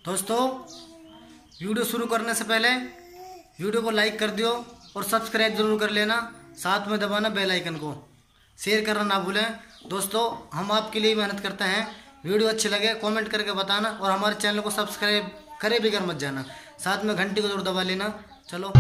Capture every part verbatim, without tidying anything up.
दोस्तों, वीडियो शुरू करने से पहले वीडियो को लाइक कर दियो और सब्सक्राइब जरूर कर लेना। साथ में दबाना बेल आइकन को, शेयर करना ना भूलें। दोस्तों, हम आपके लिए मेहनत करते हैं। वीडियो अच्छी लगे कमेंट करके बताना और हमारे चैनल को सब्सक्राइब करे बिगर मत जाना। साथ में घंटी को जरूर दबा लेना। चलो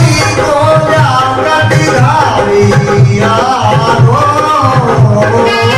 Oh